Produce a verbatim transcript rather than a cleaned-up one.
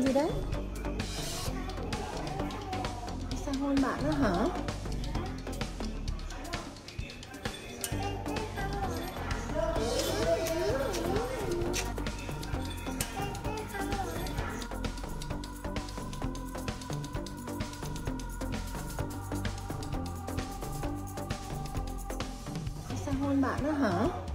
làm gì đấy? Sao hôn bạn đó hả? Sao hôn bạn đó hả?